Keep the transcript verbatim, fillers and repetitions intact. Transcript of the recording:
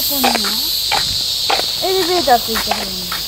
こになエレベーターついてるのに。